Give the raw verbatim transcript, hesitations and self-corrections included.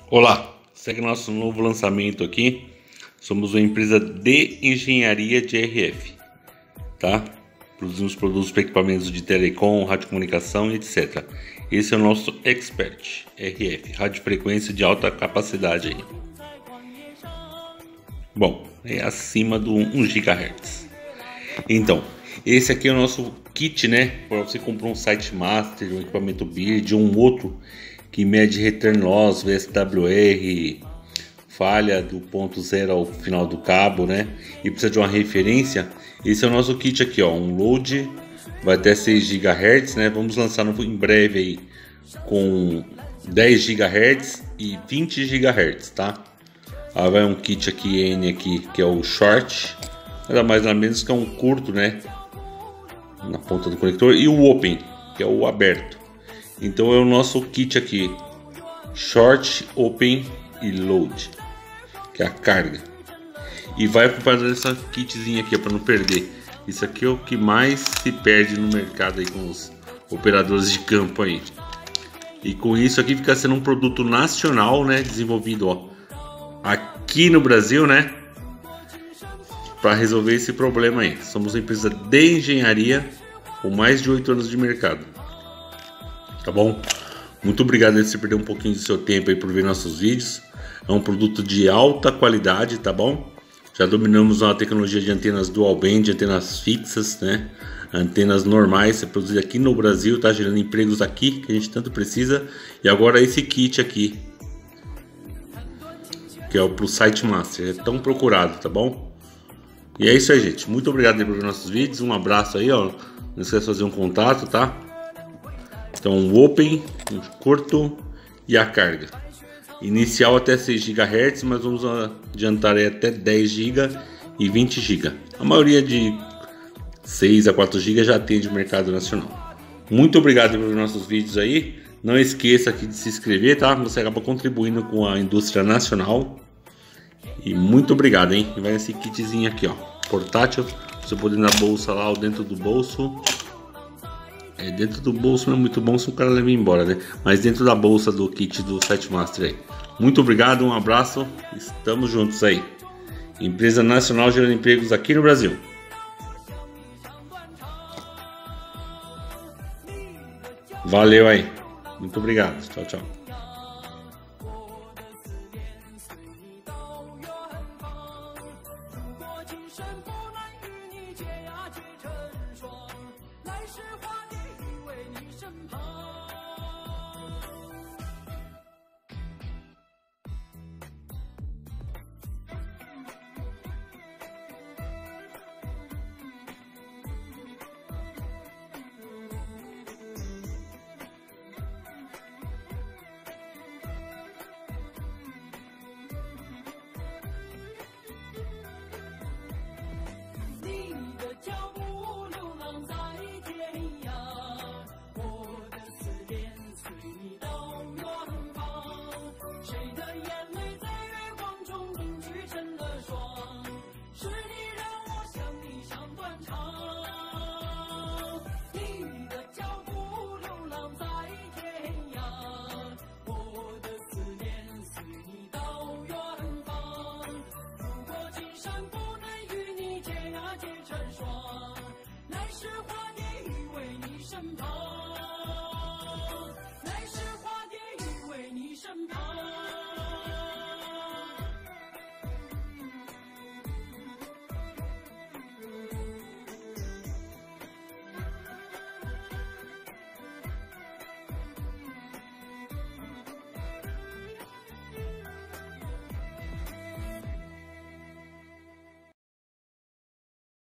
Olá, segue nosso novo lançamento aqui. Somos uma empresa de engenharia de R F, tá? Produzimos produtos para equipamentos de telecom, radiocomunicação e etcétera. Esse é o nosso Expert R F, radiofrequência de alta capacidade aí. Bom, é acima do um gigahertz. Então, esse aqui é o nosso kit, né? Para você comprar um SiteMaster, um equipamento Beard, um outro que mede return loss, V S W R, falha do ponto zero ao final do cabo, né? E precisa de uma referência. Esse é o nosso kit aqui, ó, um load, vai até seis gigahertz, né? Vamos lançar no, em breve aí com dez gigahertz e vinte gigahertz, tá? Aí vai um kit aqui N aqui, que é o short, nada mais nada menos que é um curto, né? Na ponta do conector, e o open, que é o aberto. Então é o nosso kit aqui, short, open e load, que é a carga. E vai acompanhado dessa kitzinha aqui, para não perder. Isso aqui é o que mais se perde no mercado aí com os operadores de campo aí. E com isso aqui fica sendo um produto nacional, né, desenvolvido, ó, aqui no Brasil, né, para resolver esse problema aí. Somos uma empresa de engenharia com mais de oito anos de mercado. Tá bom? Muito obrigado por você perder um pouquinho do seu tempo aí por ver nossos vídeos. É um produto de alta qualidade, tá bom? Já dominamos a tecnologia de antenas dual band, antenas fixas, né? Antenas normais, é produzido aqui no Brasil, tá gerando empregos aqui que a gente tanto precisa. E agora esse kit aqui, que é o pro SiteMaster, é tão procurado, tá bom? E é isso aí, gente. Muito obrigado por ver nossos vídeos. Um abraço aí, ó. Não esqueça de fazer um contato, tá? Então, o open, um curto e a carga. Inicial até seis gigahertz, mas vamos adiantar aí até dez gigahertz e vinte gigahertz. A maioria de seis a quatro gigahertz já atende o mercado nacional. Muito obrigado por ver nossos vídeos aí. Não esqueça aqui de se inscrever, tá? Você acaba contribuindo com a indústria nacional. E muito obrigado, hein? E vai esse kitzinho aqui, ó, portátil. Você pode ir na bolsa lá ou dentro do bolso. É, dentro do bolso não é muito bom se o cara levar embora, né? Mas dentro da bolsa do kit do SiteMaster aí. Muito obrigado, um abraço. Estamos juntos aí. Empresa nacional gerando empregos aqui no Brasil. Valeu aí. Muito obrigado. Tchau, tchau. 身旁。